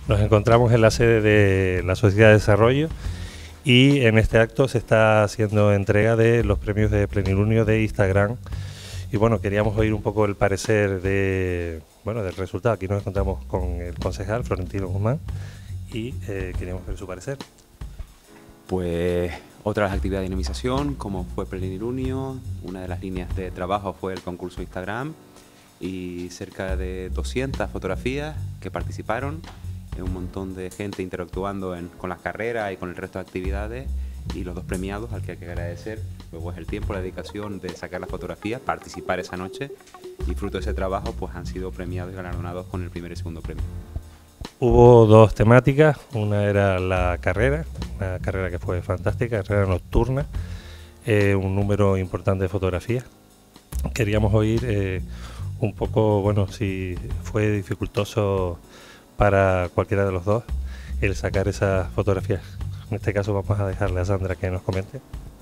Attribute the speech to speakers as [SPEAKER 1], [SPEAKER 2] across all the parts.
[SPEAKER 1] Nos encontramos en la sede de la Sociedad de Desarrollo y en este acto se está haciendo entrega de los premios de Plenilunio de Instagram. Y bueno, queríamos oír un poco el parecer del resultado. Aquí nos encontramos con el concejal Florentino Guzmán y queríamos ver su parecer.
[SPEAKER 2] Pues otras actividades de dinamización, como fue Plenilunio, una de las líneas de trabajo fue el concurso Instagram y cerca de 200 fotografías que participaron, un montón de gente interactuando con las carreras y con el resto de actividades, y los dos premiados al que hay que agradecer pues el tiempo, la dedicación de sacar las fotografías, participar esa noche, y fruto de ese trabajo pues han sido premiados y galardonados con el primer y segundo premio.
[SPEAKER 1] Hubo dos temáticas, una era la carrera, una carrera que fue fantástica, carrera nocturna, un número importante de fotografías. Queríamos oír un poco, bueno, si fue dificultoso para cualquiera de los dos el sacar esas fotografías. En este caso vamos a dejarle a Sandra que nos comente.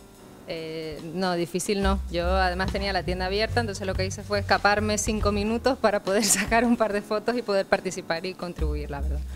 [SPEAKER 3] No, difícil no. Yo además tenía la tienda abierta, entonces lo que hice fue escaparme 5 minutos para poder sacar un par de fotos y poder participar y contribuir, la verdad.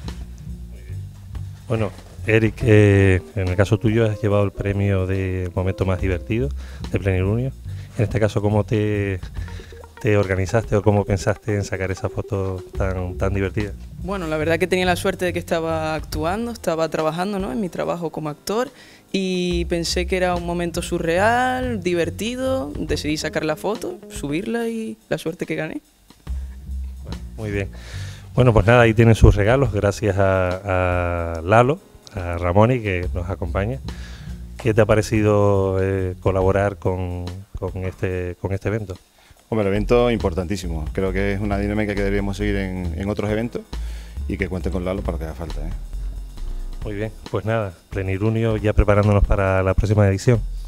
[SPEAKER 1] Bueno, Eric, en el caso tuyo has llevado el premio de momento más divertido de Plenilunio. En este caso, ¿cómo te organizaste o cómo pensaste en sacar esa foto tan divertida?
[SPEAKER 4] Bueno, la verdad que tenía la suerte de que estaba actuando, estaba trabajando, ¿no?, en mi trabajo como actor, y pensé que era un momento surreal, divertido, decidí sacar la foto, subirla y la suerte que gané.
[SPEAKER 1] Bueno, muy bien. Bueno, pues nada, ahí tienen sus regalos, gracias a Lalo, a Ramoni que nos acompaña. ¿Qué te ha parecido colaborar con este evento?
[SPEAKER 5] Hombre, el evento es importantísimo. Creo que es una dinámica que deberíamos seguir en otros eventos y que cuente con Lalo para lo que haga falta.
[SPEAKER 1] Muy bien, pues nada, Plenilunio ya preparándonos para la próxima edición.